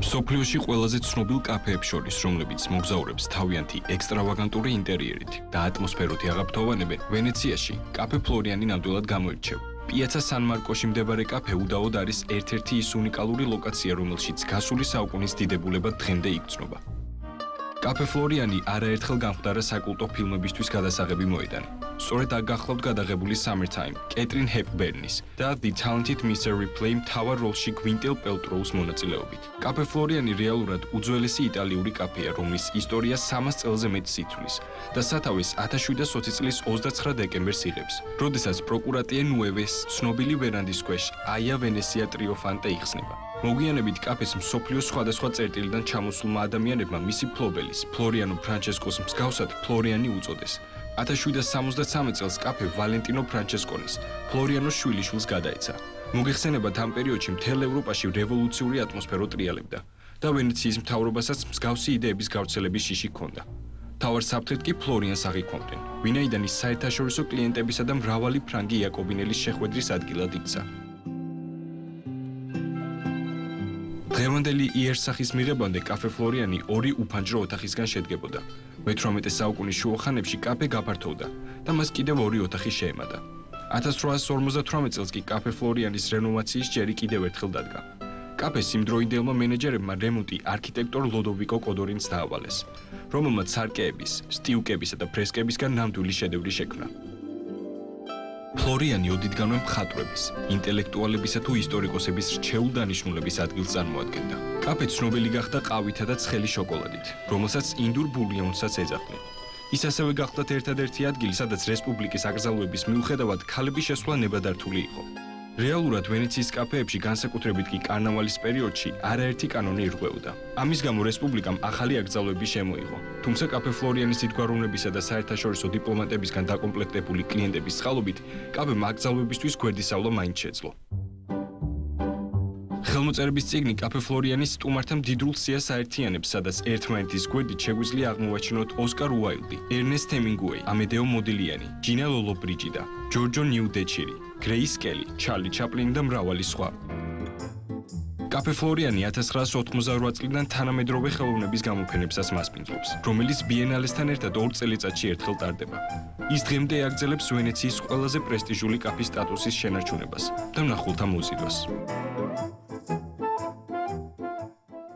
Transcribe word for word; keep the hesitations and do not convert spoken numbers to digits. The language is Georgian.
მსოფლიოში ყველაზე ცნობილ კაფეებს შორის, რომლებიც მოგზაურებს თავიანთი ექსტრავაგანტური ინტერიერით და ატმოსფეროთი აღაფრთოვანებენ, ვენეციაში კაფე ფლორიანი ნამდვილად გამოირჩევა. პიაცა სან მარკოში მდებარე კაფე უდაოდ არის ერთ-ერთი ის უნიკალური ლოკაცია, რომელშიც გასული საუკუნის დიდებულებად დღემდე იგრძნობა. კაფე ფლორიანი არაერთხელ გამხდარა საკულტო ფილმებისთვის გადასაღები მოედანი. სწორედ აქ გახლავთ გადაღებული Summertime, კეტრინ ჰეპბერნის და The Talented მისტერ Ripley მთავარ როლში გვინტელ პელტროუს მონაწილეობით. კაფე ფლორიანი რეალურად უძველესი იტალიური კაფეა, რომლის ისტორია სამას წელზე მეტს ითვლის და სათავეს ათას შვიდას ოცი წლის ოცდაცხრა დეკემბერს იღებს, როდესაც პროკურატია ნუევეს ცნობილი ვერანდის ქვეშ აია ვენესია ტრიოფანტე იხსნება. მოგვიანებით კაფეს მსოფლიოს სხვადასხვა წერტილიდან ჩამოსულმა ადამიანებმა მისი მფლობელის, ფლორიანო ფრანჩესკოს მსგავსად ფლორიანი უწოდეს. ათას შვიდას სამოცდასამი წელს კაფე ვალენტინო ფრანჩესკონის, ფლორიანოს შვილიშვილს გადაეცა. მოგეხსენებათ, ამ პერიოდში მთელ ევროპაში რევოლუციური ატმოსფერო ტრიალებდა და ვენეციის მთავრობასაც მსგავსი იდეების გავრცელების შიში ჰქონდა. თავარ საფრთხედ კი ფლორიანს აღიქვამდნენ, ვინაიდან ის საერთაშორისო კლიენტებისა და მრავალი ფრანგი იაკობინელის შეხვედრის ადგილად იქცა. დღევანდელი იერსახის მიღებამდე კაფე ფლორიანი ორი უფანჯრო ოთახისგან შედგებოდა. მეთვრამეტე საუკუნის შუა ხანებში კაფე გაფართოვდა და მას კიდევ ორი ოთახი შეემატა. ათას რვაას ორმოცდათვრამეტ წელს კი კაფე ფლორიანის რენოვაციის ჯერი კიდევ ერთხელ დადგა. კაფეს იმდროინდელმა მენეჯერებმა რემონტი არქიტექტორ ლოდოვიკო კოდორინს დაავალეს, რომელმაც სარკეების, სტიუკებისა და ფრესკებისგან ნამდვილი შედევრი შექმნა. ფლორიანი ოდითგანვე მხატვრების, ინტელექტუალებისა თუ ისტორიკოსების რჩეულ დანიშნულების ადგილს წარმოადგენდა. კაფე ცნობილი გახდა ყავითა და ცხელი შოკოლადით, რომელსაც ინდურ ბულიონსაც ეძახდნენ. ის ასევე გახდა ერთადერთი ადგილი, სადაც რესპუბლიკის აკრძალვების მიუხედავად ქალების შესვლა ნებადართული იყო. რეალურად ვენეციის კაფეებში, განსაკუთრებით კი კარნავალის პერიოდში, არაერთი კანონი ირღვეოდა. ამის გამო რესპუბლიკამ ახალი აკრძალვები შემოიღო. თუმცა კაფე ფლორიანის დიდგვაროვნებისა და საერთაშორისო დიპლომატებისგან დაკომპლექტებული კლიენტების წყალობით, კაფემ აკრძალვებისთვის გვერდისავლა მაინც შეძლო. ხელმოწერების წიგნი კაფე ფლორიანის სტუმართა მდიდრულ სიას აერთიანებს, სადაც ერთმანეთის გვერდით შეგვიძლია აღმოვაჩინოთ ოსკარ უაილდი, ერნესტ ჰემინგუეი, ამედეო მოდილიანი, ჯინა ლოლობრიჯიდა, ჯორჯო ნიუდეჩირი, გრეის კელი, ჩარლი ჩაპლინი და მრავალი სხვა. კაფე ფლორიანი ათას ცხრაას ოთხმოცდარვა წლიდან თანამედროვე ხელოვნების გამოფენებსაც მასპინძლობს, რომელიც ბიენალესთან ერთად ორ წელიწადში ერთხელ ტარდება. ის დღემდე აგრძელებს ვენეციის ყველაზე პრესტიჟული კაფის სტატუსის შენარჩუნებას და მნახველთა მოზიდვას.